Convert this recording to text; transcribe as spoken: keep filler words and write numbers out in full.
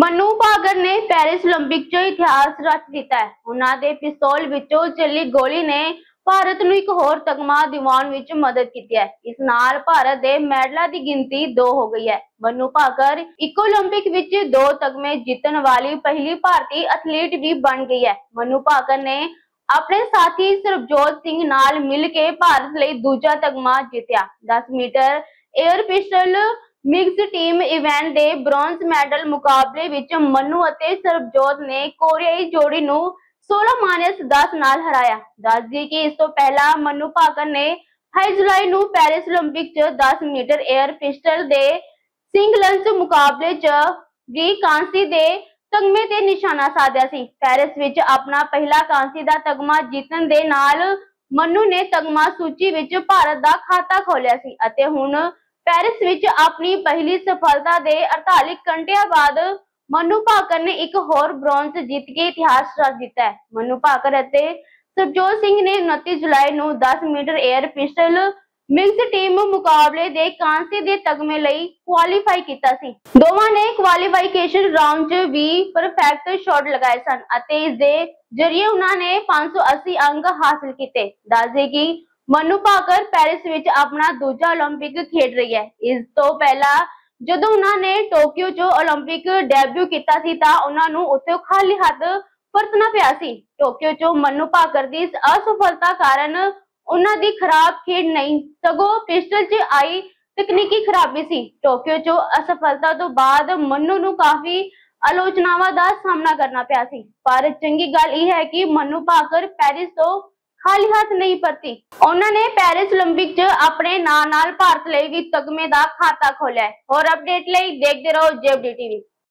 मनु भाकर ने Paris Olympic च इतिहास रच दिता है। उन्हां दे पिस्तौल विचों चली गोली ने भारत नूं एक होर तगमा दिवाउण विच मदद की है। इस नाल भारत दे मैडलां दी गिनती दो हो गई है। मनु भाकर एक ओलंपिक विच दो तगमे जीतण वाली पहली भारतीय एथलीट भी बन गई है। मनु भाकर ने अपने साथी सरबजोत सिंह नाल मिल के भारत लई दूजा तगमा जीतिया। दस metre air pistol mix team event के ब्रॉन्ज मैडल मुकाबले विच मनु अते सरबजोत ने कोरियाई जोड़ी नूं सोलह माइनस दस नाल हराया। दस दी कि इस तो पहला मनु भाकर ने अठाई जुलाई नूं पेरिस ओलंपिक च दस मीटर एयर पिस्टल दे सिंगल्स मुकाबले च भी कांसी दे तगमे ते निशाना साधिया सी। पेरिस विच अपना पहला कांसी दा तगमा जीतण दे नाल मनु ने तगमा सूची विच भारत दा खाता खोलिया सी अते हुण पेरिस विच अपनी पहली सफलता दे अड़तालीस घंटिया बाद मनु भाकर ने एक होर ब्रॉन्ज जीत के इतिहास रच दिता है। मनु भाकर अते सरबजोत सिंह ने उनतीस जुलाई नूं दस metre air pistol mix team मुकाबले दे कांसी दे तगमे लई क्वालीफाई कीता सी। दोवां ने क्वालीफिकेशन राउंड च भी परफेक्ट शॉट लगाए सन अते इस दे जरिए उन्हां ने पांच सौ अस्सी अंक हासिल कीते। दस दे कि मनु भाकर पेरिस विच अपना दूजा ओलंपिक खेड रही है। इस तो पहला जदों उन्होंने टोक्यो चो ओलंपिक डेब्यू किया सी तां उन्हां नूं उत्थे खाली हाथ परतना पिया सी। टोक्यो चो मनु भाकर दी असफलता कारण उन्हां दी खराब खेड नहीं सगों पिस्टल च आई तकनीकी खराबी सी। टोक्यो चो असफलता तो बाद मनु नूं काफी आलोचनावां दा सामना करना पिया सी, पर चंगी गल यह है कि मनु भाकर पेरिस तो खाली हाथ नहीं परती। उन्होंने पेरिस ओलंपिक च अपने नाल नाल भारत लई भी तगमे दा खाता खोलिया है। और अपडेट लई देखते रहो जेएफडी टीवी।